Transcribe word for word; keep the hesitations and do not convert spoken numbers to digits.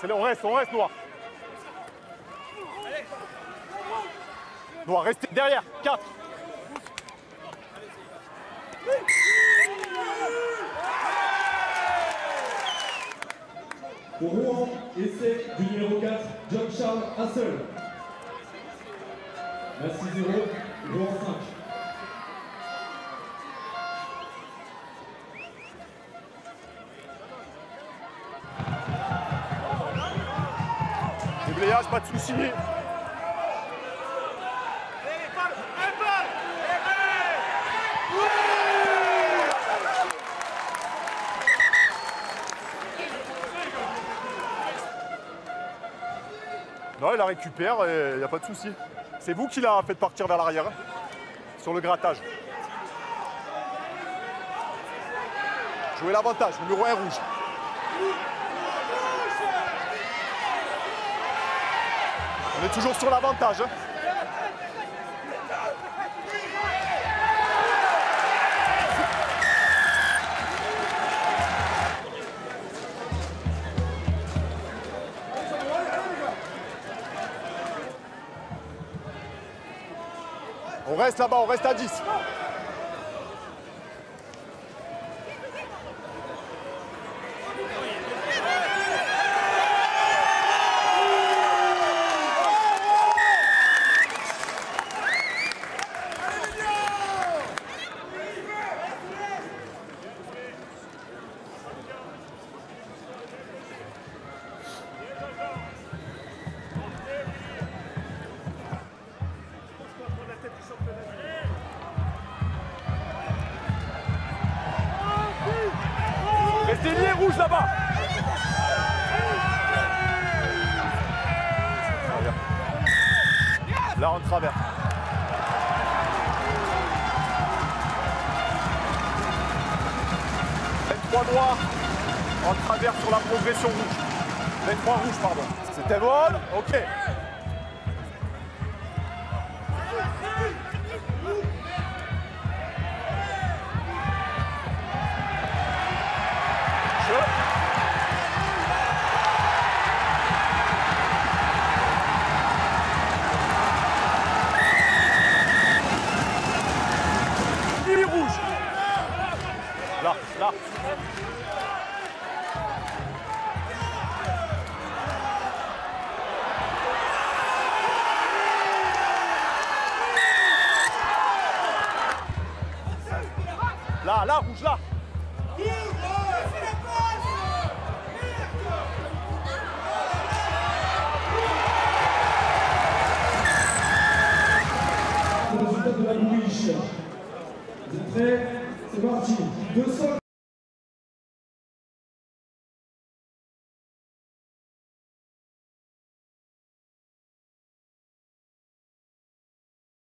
On reste, on reste, Noir. Noir, restez derrière. quatre. Pour Rouen, essai du numéro quatre, John-Charles Hassel. La six zéro, Rouen cinq. Déblayage, pas de soucis. Non, il la récupère et il n'y a pas de souci. C'est vous qui l'a fait partir vers l'arrière, hein, sur le grattage. Jouez l'avantage, numéro un rouge. On est toujours sur l'avantage. Hein. On reste là-bas, on reste à dix. Restez liés rouge là-bas. Là on traverse. vingt-trois noirs en travers sur la progression rouge. vingt-trois rouge, pardon. C'était bon. Ok.